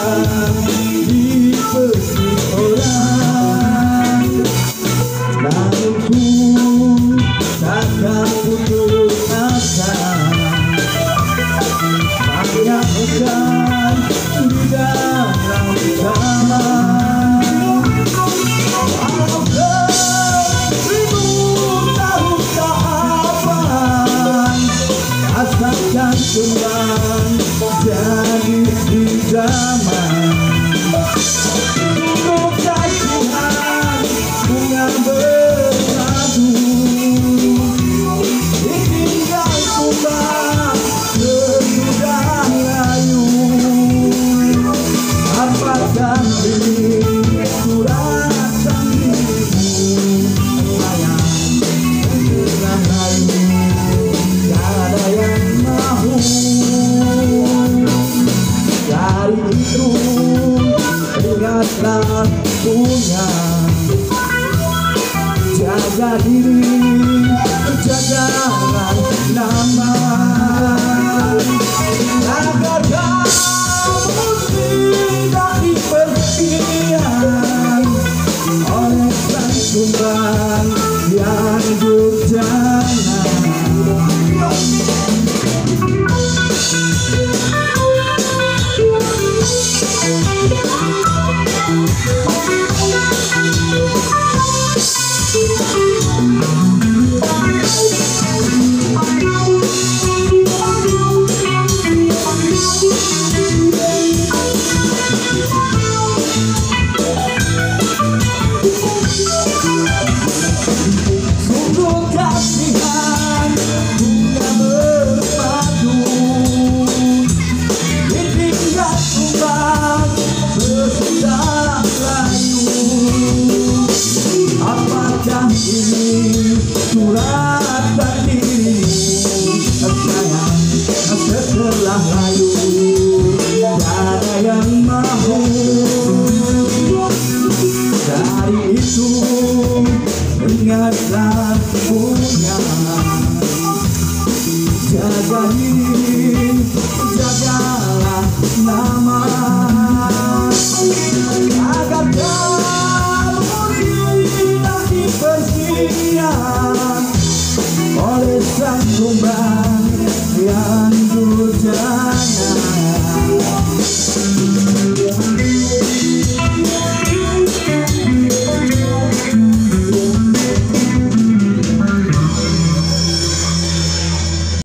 di pesik orang, namun ku takkan putus asa. Bayangkan di dalam zaman, walau beribu tahun tak abad, rasakan kembang jadi di zaman. Untuk kasihan bunga bersatu, ditinggal tumbang sesudah layu. Apakah ini suratan dirimu sayang, sesudah layu tiada yang mahu. Dari itu ingatlah punya, jaga diri, jagalah nama.